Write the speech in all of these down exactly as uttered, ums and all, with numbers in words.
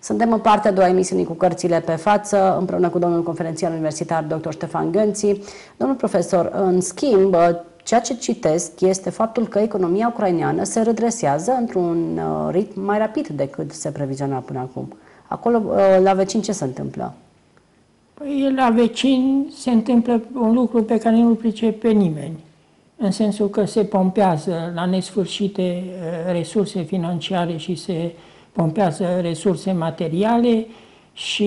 Suntem în partea a doua emisiunii cu cărțile pe față, împreună cu domnul conferențiar universitar doctor Ștefan Gânții. Domnul profesor, în schimb, ceea ce citesc este faptul că economia ucraineană se redresează într-un ritm mai rapid decât se previziona până acum. Acolo, la vecin, ce se întâmplă? Păi, la vecin se întâmplă un lucru pe care nu-l pricepe nimeni, în sensul că se pompează la nesfârșite resurse financiare și se pompează resurse materiale și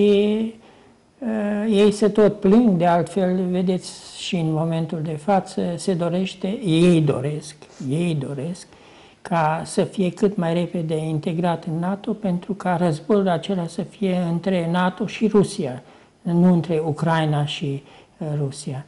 uh, ei se tot plâng, de altfel, vedeți, și în momentul de față se dorește, ei doresc, ei doresc ca să fie cât mai repede integrat în NATO, pentru ca războiul acela să fie între NATO și Rusia, nu între Ucraina și uh, Rusia.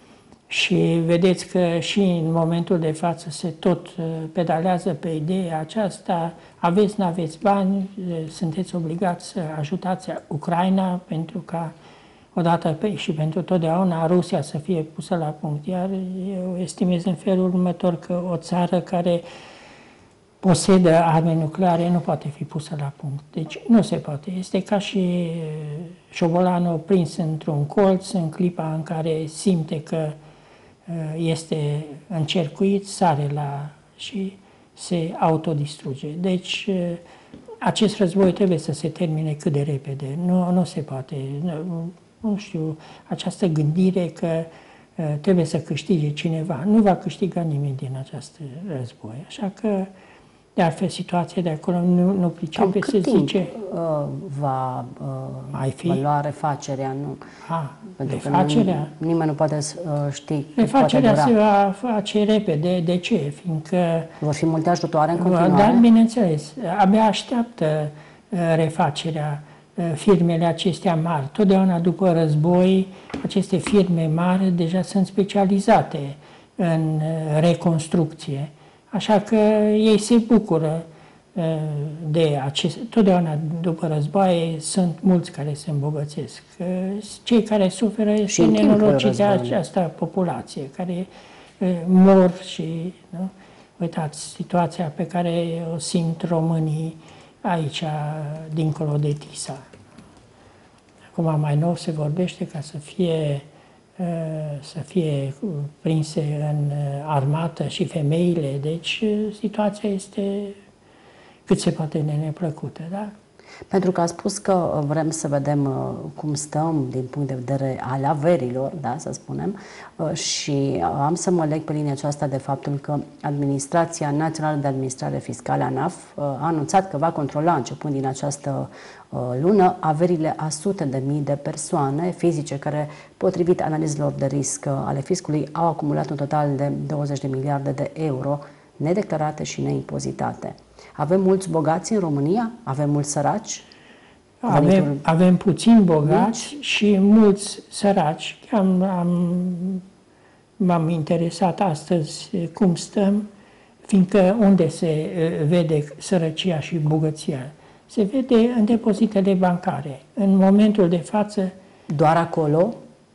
Și vedeți că și în momentul de față se tot pedalează pe ideea aceasta, aveți, n-aveți bani, sunteți obligați să ajutați Ucraina pentru ca odată și pentru totdeauna Rusia să fie pusă la punct. Iar eu estimez în felul următor că o țară care posedă arme nucleare nu poate fi pusă la punct. Deci nu se poate. Este ca și șobolanul prins într-un colț în clipa în care simte că este încercuit, sare la și se autodistruge. Deci acest război trebuie să se termine cât de repede. Nu, nu se poate. Nu, nu știu, această gândire că trebuie să câștige cineva. Nu va câștiga nimeni din acest război. Așa că, de altfel, situația de acolo nu, nu pricepe, se zice. Uh, va, uh, mai fi? va lua refacerea? Nu? A, Pentru refacerea? Că nu, nimeni nu poate uh, ști. Refacerea poate se va face repede. De ce? Fiindcă vor fi multe ajutoare în continuare? Dar, bineînțeles, abia așteaptă uh, refacerea uh, firmele acestea mari. Totdeauna după război, aceste firme mari deja sunt specializate în uh, reconstrucție. Așa că ei se bucură de acest... Totdeauna după războaie sunt mulți care se îmbogățesc. Cei care suferă este nenorocirea această populație, care mor și... Nu? Uitați, situația pe care o simt românii aici, dincolo de Tisa. Acum mai nou se vorbește ca să fie... să fie prinse în armată și femeile, deci situația este cât se poate de neplăcută, da? Pentru că a spus că vrem să vedem cum stăm din punct de vedere al averilor, da, să spunem, și am să mă leg pe linia aceasta de faptul că Administrația Națională de Administrare Fiscală, ANAF, a anunțat că va controla, începând din această lună, averile a sute de mii de persoane fizice care, potrivit analizelor de risc ale fiscului, au acumulat un total de douăzeci de miliarde de euro nedeclarate și neimpozitate. Avem mulți bogați în România? Avem mulți săraci? Avem, avem puțini bogați mici și mulți săraci. Am, am, m-am interesat astăzi cum stăm, fiindcă unde se vede sărăcia și bogăția? Se vede în depozitele bancare. În momentul de față... Doar acolo?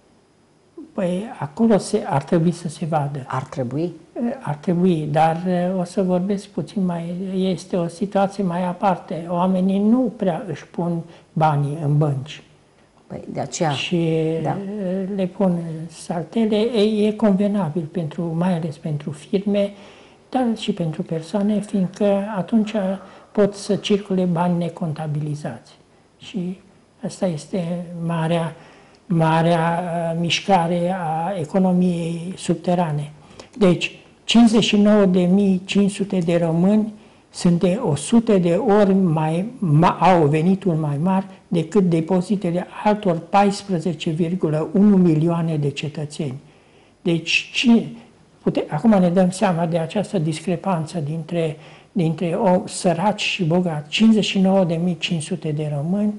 Păi acolo se, ar trebui să se vadă. Ar trebui? Ar trebui, dar o să vorbesc puțin mai... Este o situație mai aparte. Oamenii nu prea își pun banii în bănci. Păi de aceea... Și da. le pun saltele. E, e convenabil, pentru, mai ales pentru firme, dar și pentru persoane, fiindcă atunci pot să circule bani necontabilizați. Și asta este marea... marea uh, mișcare a economiei subterane. Deci, cincizeci și nouă de mii cinci sute de români sunt de o sută de ori mai, ma, au venitul mai mari decât depozitele altor paisprezece virgulă unu milioane de cetățeni. Deci, cine, pute, acum ne dăm seama de această discrepanță dintre, dintre o, săraci și bogați. cincizeci și nouă de mii cinci sute de români,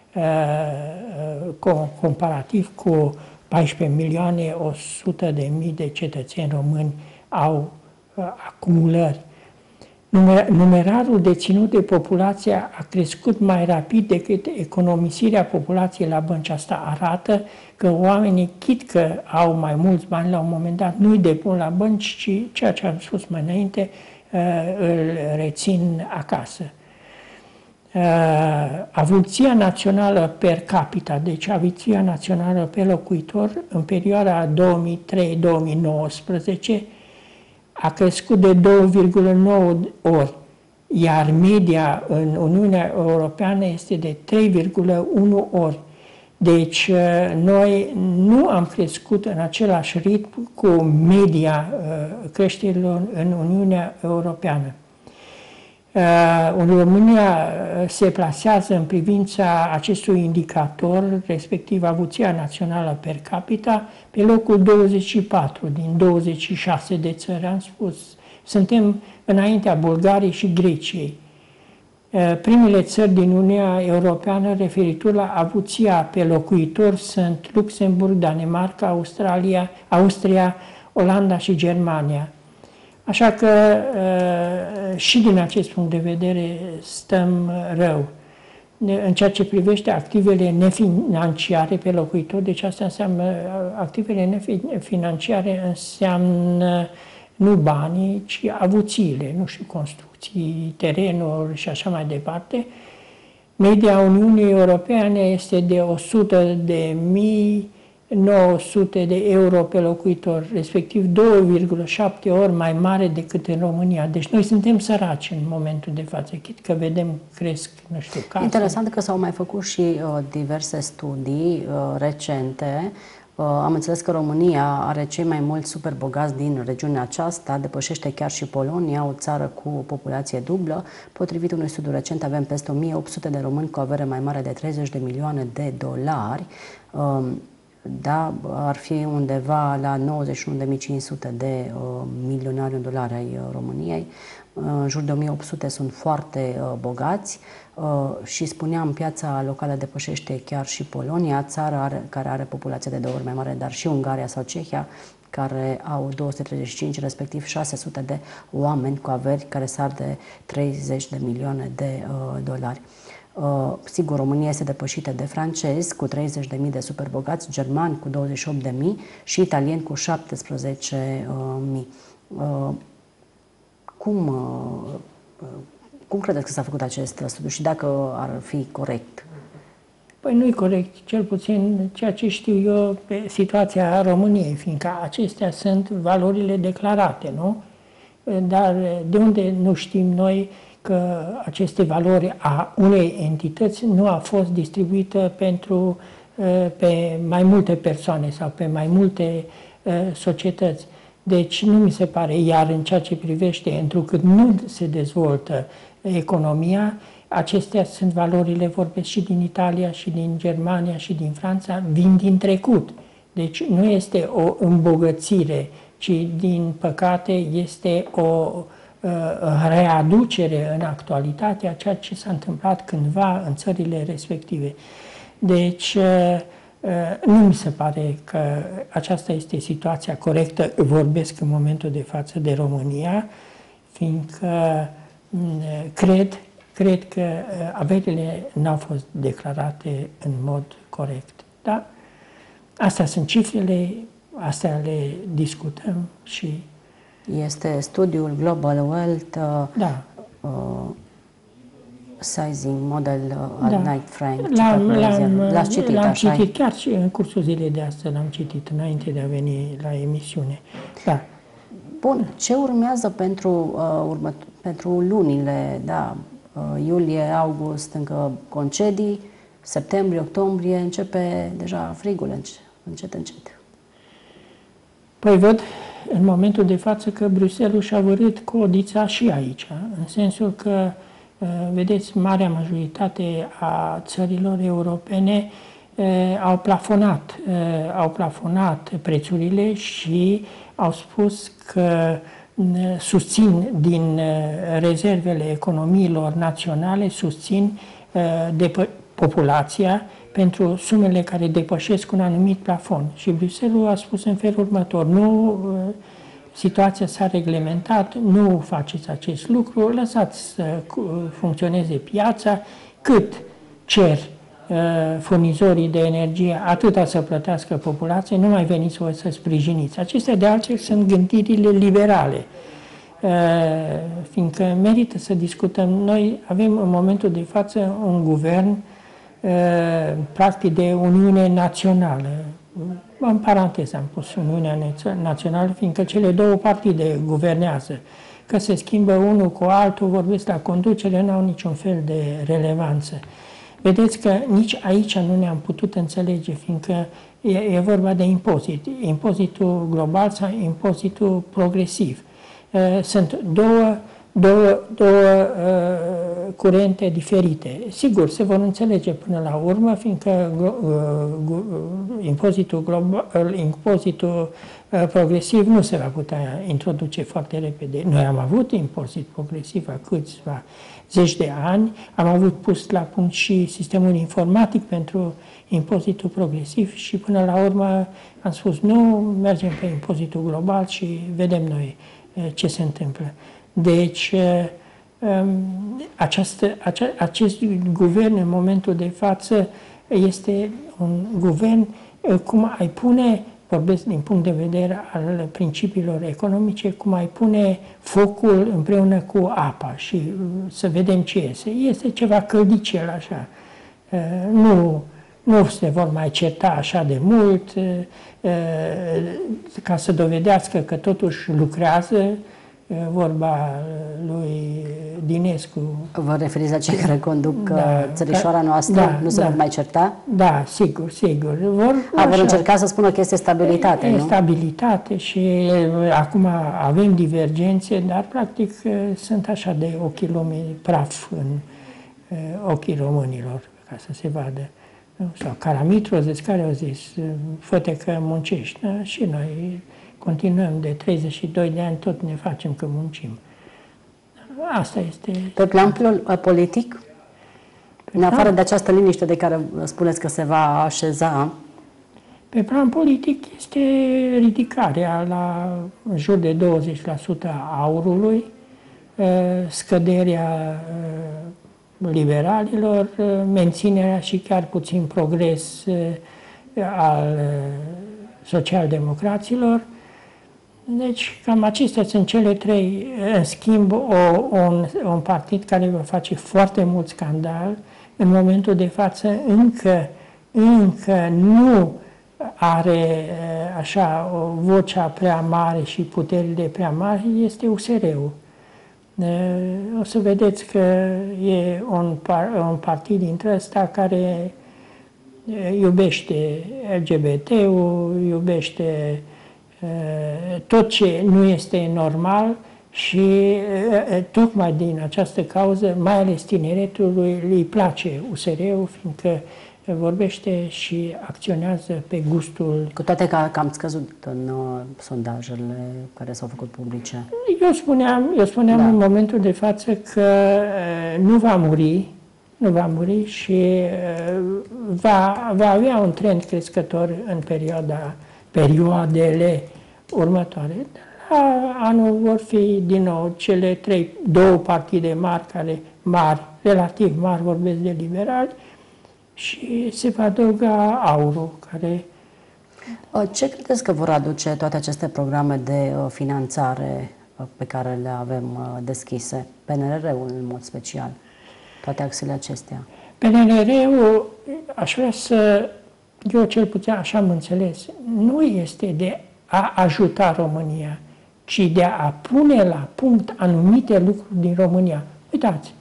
comparativ cu paisprezece milioane o sută de mii de cetățeni români au acumulări. Numerarul deținut de populație a crescut mai rapid decât economisirea populației la bănci. Asta arată că oamenii, chit că au mai mulți bani la un moment dat, nu îi depun la bănci, ci ceea ce am spus mai înainte, îl rețin acasă. avuția națională per capita, deci avuția națională pe locuitor, în perioada două mii trei - două mii nouăsprezece a crescut de două virgulă nouă ori, iar media în Uniunea Europeană este de trei virgulă unu ori. Deci noi nu am crescut în același ritm cu media creșterilor în Uniunea Europeană. România se plasează în privința acestui indicator, respectiv avuția națională per capita, pe locul douăzeci și patru din douăzeci și șase de țări, am spus. Suntem înaintea Bulgariei și Greciei. Primele țări din Uniunea Europeană referitor la avuția pe locuitor sunt Luxemburg, Danemarca, Australia, Austria, Olanda și Germania. Așa că și din acest punct de vedere stăm rău. În ceea ce privește activele nefinanciare pe locuitor, deci asta înseamnă, activele nefinanciare înseamnă nu banii, ci avuțiile, nu știu, construcții, terenuri și așa mai departe. Media Uniunii Europene este de o sută de mii nouă sute de euro pe locuitor, respectiv două virgulă șapte ori mai mare decât în România. Deci noi suntem săraci în momentul de față, chit că vedem cresc, nu știu, case. Interesant că s-au mai făcut și uh, diverse studii uh, recente. Uh, am înțeles că România are cei mai mulți superbogați din regiunea aceasta, depășește chiar și Polonia, o țară cu populație dublă. Potrivit unui studiu recent, avem peste o mie opt sute de români cu avere mai mare de treizeci de milioane de dolari. Uh, Da, ar fi undeva la nouăzeci și unu de mii cinci sute de uh, milionari în dolari ai uh, României. Uh, în jur de o mie opt sute sunt foarte uh, bogați uh, și spuneam, piața locală depășește chiar și Polonia, țara are, care are populație de două ori mai mare, dar și Ungaria sau Cehia, care au două sute treizeci și cinci, respectiv șase sute de oameni cu averi care sar de treizeci de milioane de uh, dolari. Uh, sigur, România este depășită de francezi cu treizeci de mii de superbogați, germani cu douăzeci și opt de mii și italieni cu șaptesprezece mii. Uh, cum, uh, cum credeți că s-a făcut acest studiu și dacă ar fi corect? Păi nu e corect, cel puțin ceea ce știu eu pe situația României, fiindcă acestea sunt valorile declarate, nu? Dar de unde nu știm noi că aceste valori a unei entități nu a fost distribuită pentru, pe mai multe persoane sau pe mai multe societăți. Deci nu mi se pare, iar în ceea ce privește, întrucât nu se dezvoltă economia, acestea sunt valorile, vorbesc și din Italia, și din Germania, și din Franța, vin din trecut. Deci nu este o îmbogățire, ci din păcate este o readucere în actualitate a ceea ce s-a întâmplat cândva în țările respective. Deci, nu mi se pare că aceasta este situația corectă, vorbesc în momentul de față de România, fiindcă cred, cred că averile n-au fost declarate în mod corect. Da? Astea sunt cifrele, astea le discutăm și este studiul Global Wealth uh, da. uh, Sizing Model uh, al da. Knight Frank. L-am citit, l-am așa citit chiar și în cursul zilei de astăzi, l-am citit înainte de a veni la emisiune. Da. Bun, ce urmează pentru, uh, urmă, pentru lunile, da, uh, iulie, august, încă concedii, septembrie, octombrie, începe deja frigul, încet, încet. Păi văd în momentul de față că Bruxelles și-a vărât codița și aici, în sensul că, vedeți, marea majoritate a țărilor europene au plafonat, au plafonat prețurile și au spus că susțin din rezervele economiilor naționale, susțin de populația pentru sumele care depășesc un anumit plafon. Și Bruxelles a spus în felul următor, nu, situația s-a reglementat, nu faceți acest lucru, lăsați să funcționeze piața, cât cer furnizorii de energie, atâta să plătească populația, nu mai veniți voi să sprijiniți. Acestea de altfel sunt gândirile liberale. fiindcă merită să discutăm. Noi avem în momentul de față un guvern practic de Uniune Națională. În paranteză am pus Uniunea Națională, fiindcă cele două partide guvernează. Că se schimbă unul cu altul, vorbesc la conducere, nu au niciun fel de relevanță. Vedeți că nici aici nu ne-am putut înțelege, fiindcă e, e vorba de impozit. Impozitul global sau impozitul progresiv. Sunt două, două, două uh, curente diferite. Sigur, se vor înțelege până la urmă, fiindcă uh, uh, impozitul, global, impozitul uh, progresiv nu se va putea introduce foarte repede. Noi am avut impozit progresiv a câțiva zeci de ani, am avut pus la punct și sistemul informatic pentru impozitul progresiv și până la urmă am spus nu, mergem pe impozitul global și vedem noi ce se întâmplă. Deci, această, ace, acest guvern în momentul de față este un guvern, cum ai pune, vorbesc din punct de vedere al principiilor economice, cum ai pune focul împreună cu apa și să vedem ce iese. Este ceva căldicel așa. Nu, nu se vor mai certa așa de mult, ca să dovedească că totuși lucrează, vorba lui Dinescu. Vă referiți la cei care conduc da, țărișoara noastră? Da, nu se da. vor mai certa? Da, sigur, sigur. Vor, A, vor încerca să spună că este stabilitate, e, nu? E stabilitate și acum avem divergențe, dar practic sunt așa de ochii lumii praf în ochii românilor, ca să se vadă. Sau Caramitru a zis, care au zis, fă-te că muncești. Da? Și noi continuăm de treizeci și doi de ani, tot ne facem că muncim. Asta este... Pe plan politic, pe în afară plan... de această liniște de care spuneți că se va așeza... Pe plan politic este ridicarea la în jur de douăzeci la sută a aurului, scăderea liberalilor, menținerea și chiar puțin progres al social-democraților. Deci, cam acestea sunt cele trei. În schimb, o, un, un partid care va face foarte mult scandal, în momentul de față încă, încă nu are așa o vocea prea mare și puterile prea mari, este U S R-ul. O să vedeți că e un, un partid dintre ăsta care iubește L G B T-ul, iubește tot ce nu este normal și tocmai din această cauză, mai ales tineretului, îi place U S R-ul, fiindcă vorbește și acționează pe gustul... Cu toate că, că am scăzut în uh, sondajele care s-au făcut publice. Eu spuneam, eu spuneam da. în momentul de față că uh, nu va muri, nu va muri și uh, va, va avea un trend crescător în perioada, perioadele următoare. La anul vor fi din nou cele trei, două partide mari, care mari, relativ mari, vorbesc de liberali, și se va adăuga aurul, care... Ce credeți că vor aduce toate aceste programe de finanțare pe care le avem deschise? P N R R-ul în mod special, toate axele acestea. P N R R-ul, aș vrea să, eu cel puțin așa am înțeles, nu este de a ajuta România, ci de a pune la punct anumite lucruri din România. Uitați,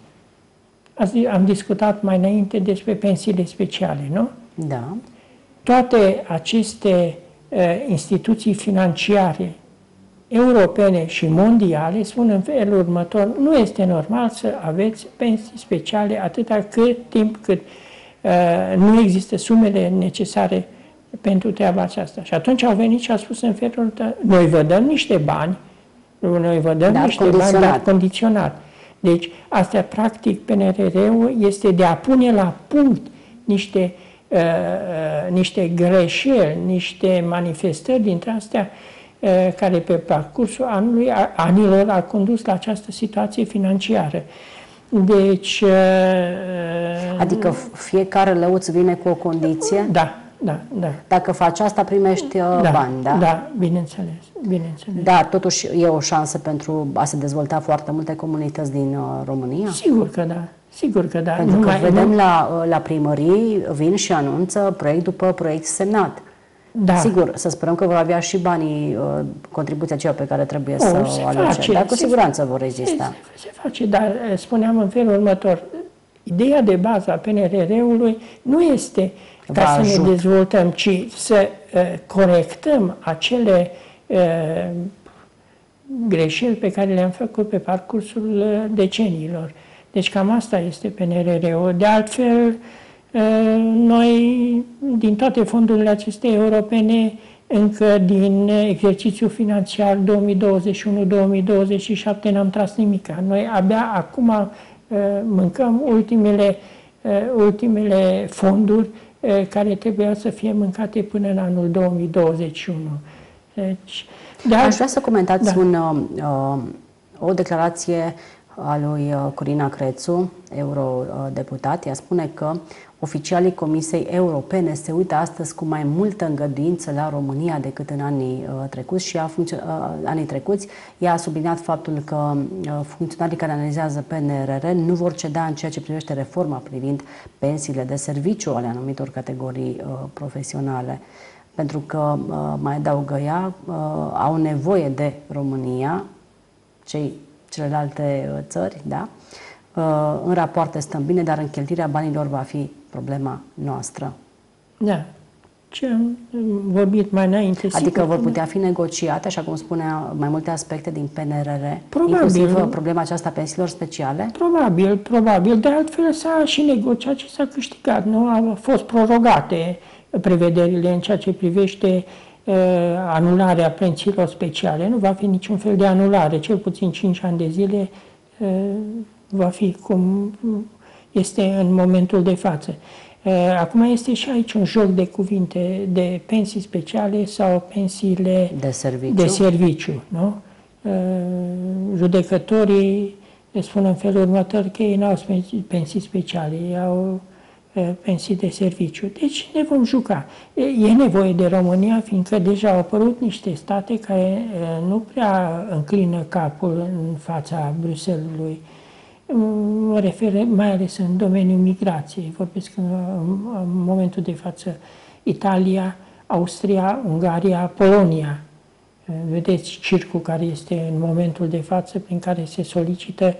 am discutat mai înainte despre pensiile speciale, nu? Da. Toate aceste uh, instituții financiare europene și mondiale spun în felul următor: nu este normal să aveți pensii speciale atâta cât timp cât uh, nu există sumele necesare pentru treaba aceasta. Și atunci au venit și au spus în felul următor: noi vă dăm niște bani, noi vă dăm dar niște condiționat. bani, dar condiționat. Deci, astea, practic, P N R R-ul este de a pune la punct niște, uh, uh, niște greșeli, niște manifestări dintre astea uh, care pe parcursul anului, a, anilor au condus la această situație financiară. Deci... Uh, adică fiecare leuț vine cu o condiție? Da, da, da. Dacă faci asta, primești da, bani, da? Da, bineînțeles, bineînțeles. Dar totuși e o șansă pentru a se dezvolta foarte multe comunități din România? Sigur că da, sigur că da. Pentru nu că mai, vedem nu... la, la primării, vin și anunță proiect după proiect semnat. Da. Sigur, să sperăm că vor avea și banii, contribuția aceea pe care trebuie o, să o aloce, dar cu siguranță vor rezista. Se, se face, dar spuneam în felul următor, ideea de bază a P N R R-ului nu este ca să ajut. ne dezvoltăm, ci să uh, corectăm acele uh, greșeli pe care le-am făcut pe parcursul uh, deceniilor. Deci cam asta este P N R R-ul. De altfel, noi, din toate fondurile acestea europene, încă din exercițiul financiar două mii douăzeci și unu două mii douăzeci și șapte n-am tras nimic. Noi abia acum mâncăm ultimele, ultimele fonduri care trebuiau să fie mâncate până în anul două mii douăzeci și unu. Deci, de Aș vrea să comentați da. un, uh, o declarație a lui Corina Crețu, eurodeputat. Ea spune că oficialii Comisiei Europene se uită astăzi cu mai multă îngăduință la România decât în anii uh, trecuți și a uh, anii trecuți. Ea a subliniat faptul că uh, funcționarii care analizează P N R R nu vor ceda în ceea ce privește reforma privind pensiile de serviciu ale anumitor categorii uh, profesionale. Pentru că, uh, mai adaugă ea, uh, au nevoie de România, cei celelalte țări, da? În rapoarte stăm bine, dar în cheltuirea banilor va fi problema noastră. Da. Ce am vorbit mai înainte. Adică vor putea fi negociate, așa cum spunea, mai multe aspecte din P N R R, probabil, inclusiv problema aceasta a pensiilor speciale? Probabil, probabil. De altfel s-a și negociat și s-a câștigat. Nu au fost prorogate prevederile în ceea ce privește anularea pensiilor speciale. Nu va fi niciun fel de anulare, cel puțin cinci ani de zile va fi cum este în momentul de față. Acum este și aici un joc de cuvinte de pensii speciale sau pensiile de serviciu. De serviciu, nu? Judecătorii spun în felul următor că ei nu au pensii speciale, ei au pensii de serviciu. Deci ne vom juca. E nevoie de România, fiindcă deja au apărut niște state care nu prea înclină capul în fața Bruxellesului. Mă refer mai ales în domeniul migrației. Vorbesc în, în momentul de față Italia, Austria, Ungaria, Polonia. Vedeți circul care este în momentul de față, prin care se solicită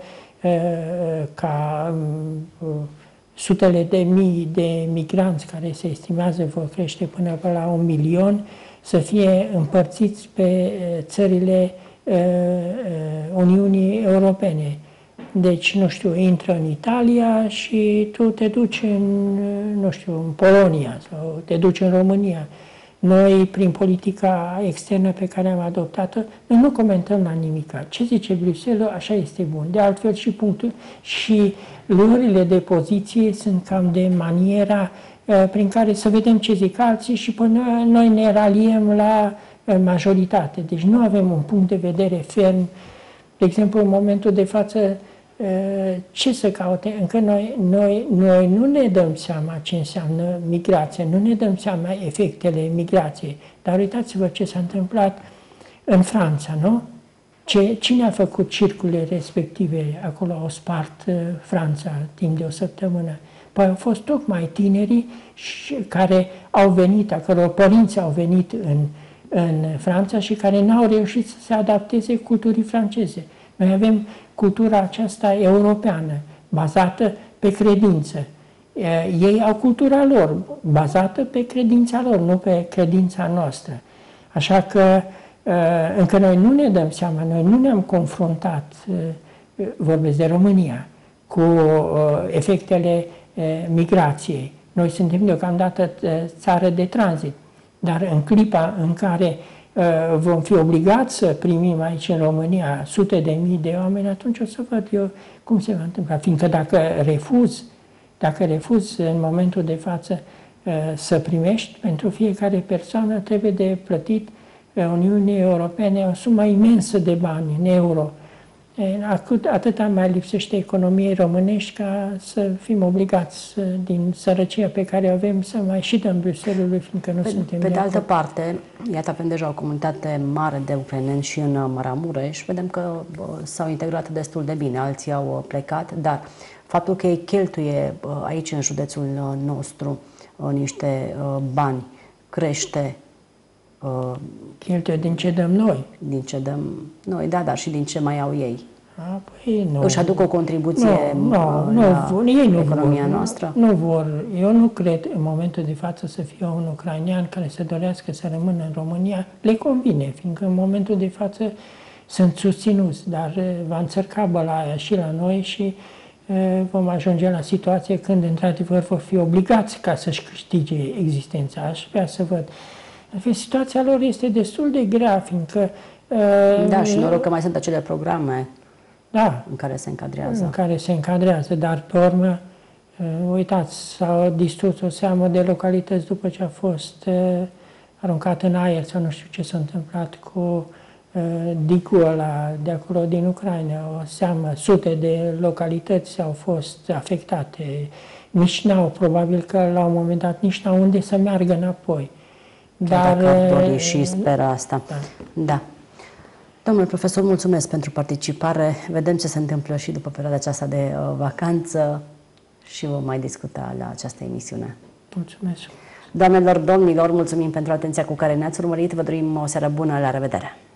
ca sutele de mii de migranți care se estimează vor crește până la un milion, să fie împărțiți pe țările Uniunii Europene. Deci, nu știu, intră în Italia și tu te duci în, nu știu, în Polonia sau te duci în România. Noi, prin politica externă pe care am adoptat-o, noi nu comentăm la nimic. Ce zice Bruxelles, așa este bun. De altfel și punctul și luările de poziție sunt cam de maniera uh, prin care să vedem ce zic alții și până noi ne raliem la uh, majoritate. Deci nu avem un punct de vedere ferm. De exemplu, în momentul de față, uh, ce să caute? Încă noi, noi, noi nu ne dăm seama ce înseamnă migrație, nu ne dăm seama efectele migrației. Dar uitați-vă ce s-a întâmplat în Franța, nu? Ce, cine a făcut circurile respective? Acolo au spart uh, Franța timp de o săptămână. Păi au fost tocmai tinerii și, care au venit, a căror părinți au venit în, în Franța și care n-au reușit să se adapteze culturii franceze. Noi avem cultura aceasta europeană, bazată pe credință. Ei au cultura lor, bazată pe credința lor, nu pe credința noastră. Așa că încă noi nu ne dăm seama, noi nu ne-am confruntat, vorbesc de România, cu efectele migrației. Noi suntem deocamdată țară de tranzit, dar în clipa în care vom fi obligați să primim aici în România sute de mii de oameni, atunci o să văd eu cum se va întâmpla. Fiindcă dacă refuz, dacă refuz în momentul de față să primești, pentru fiecare persoană trebuie de plătit Uniunii Europene o sumă imensă de bani în euro. Atât, atâta mai lipsește economiei românești ca să fim obligați din sărăcia pe care o avem să mai și dăm Bruxellesului, fiindcă nu pe, suntem Pe de, de altă acord. parte, iată, avem deja o comunitate mare de ucraineni și în Maramureș. Vedem că s-au integrat destul de bine, alții au plecat, dar faptul că ei cheltuie aici, în județul nostru, niște bani, crește cheltuie din ce dăm noi. Din ce dăm noi, da, dar și din ce mai au ei. A, păi nu. Își aduc o contribuție nu, nu, la nu, ei nu economia vor, noastră? Nu vor. Eu nu cred în momentul de față să fie un ucrainean care să dorească să rămână în România. Le convine, fiindcă în momentul de față sunt susținuți, dar va înțărca bălaia și la noi și e, vom ajunge la situație când într-adevăr vor fi obligați ca să-și câștige existența. Aș vrea să văd. Situația lor este destul de grea, fiindcă... Da, și noroc că mai sunt acele programe da, în care se încadrează. În care se încadrează, dar pe urmă, uitați, s-au distrus o seamă de localități după ce a fost aruncat în aer sau nu știu ce s-a întâmplat cu digul ăla de acolo din Ucraina. O seamă, sute de localități au fost afectate. Nici n-au, probabil că la un moment dat, nici n-au unde să meargă înapoi. Dar dacă și speră asta. Da. da. Domnule profesor, mulțumesc pentru participare. Vedem ce se întâmplă și după perioada aceasta de uh, vacanță și vom mai discuta la această emisiune. Mulțumesc. Doamnelor, domnilor, mulțumim pentru atenția cu care ne-ați urmărit. Vă dorim o seară bună. La revedere!